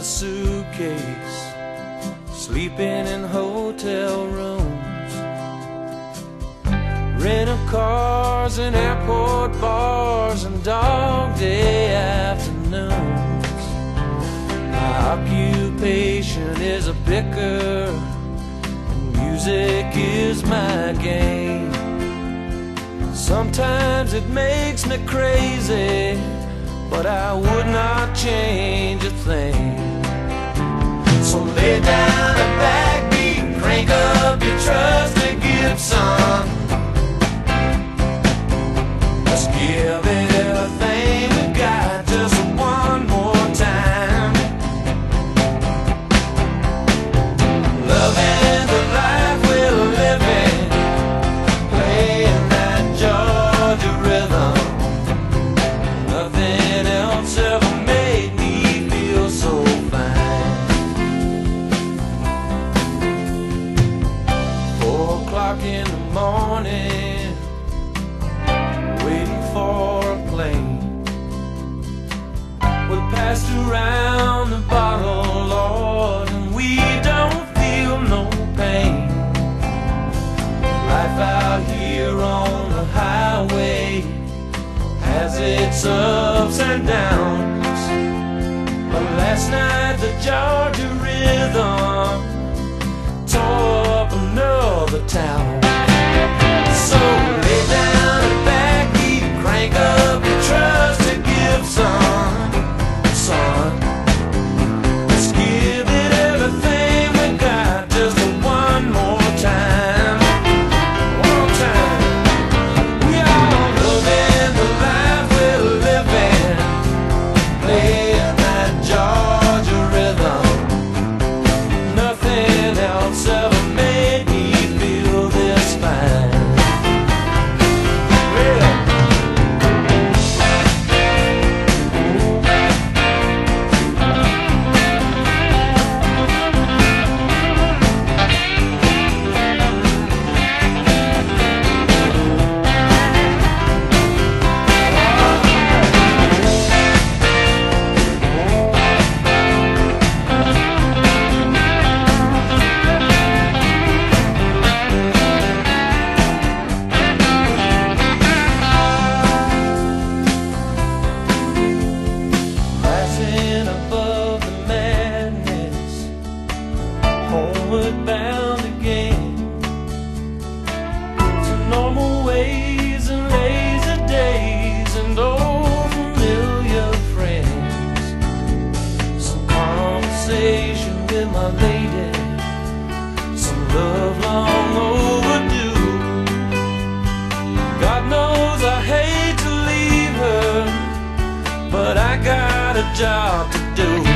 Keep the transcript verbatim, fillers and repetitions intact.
suitcase, sleeping in hotel rooms, rental cars and airport bars and dog day afternoons. My occupation is a bicker, and music is my game. Sometimes it makes me crazy, but I would not change a thing. So lay down a backbeat and crank up your trusty Gibson. Let's give it everything we got just one more time. Loving the life we're living, playing that Georgia rhythm. Nothing else ever made me feel so fine. Four o'clock in the morning, waiting for a plane. We passed around the bottle, Lord, and we don't feel no pain. Life out here on the highway has its ups and downs, but last night the Georgia rhythm tore up another town. So lay down a backbeat and crank up your trusty Gibson, son. Let's give it everything we got just one more time. One more time. We all loving the life we're living, playing that Georgia rhythm. Nothing else ever made me feel this fine. Rising above the madness, homeward bound again to normal ways and lazy days and old familiar friends. Some conversation with my lady, some love long overdue. God knows I hate to leave her, but I got a job to do.